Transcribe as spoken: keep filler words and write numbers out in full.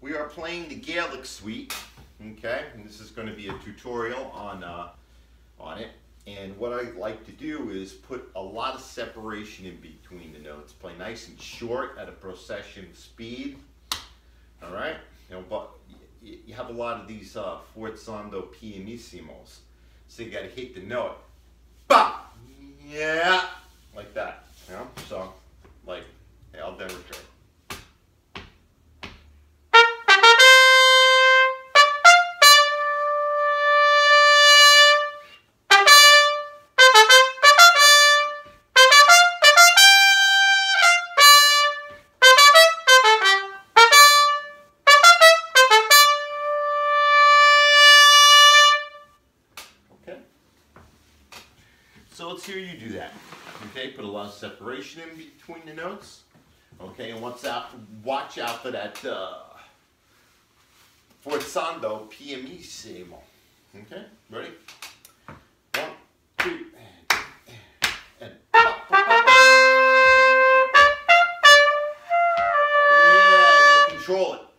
we are playing the Gaelic suite, okay? And this is going to be a tutorial on, uh, on it. And what I like to do is put a lot of separation in between the notes. Play nice and short at a procession speed, all right? You know, but you have a lot of these uh, forzando pianissimos. So you got to hit the note, bah, yeah, like that, you know? So, like, hey, I'll demonstrate. So let's hear you do that. Okay, put a lot of separation in between the notes. Okay, and watch out, watch out for that uh, forzando pianissimo. Okay, ready? One, two, and, and pop, pop, pop. Yeah, you gotta control it.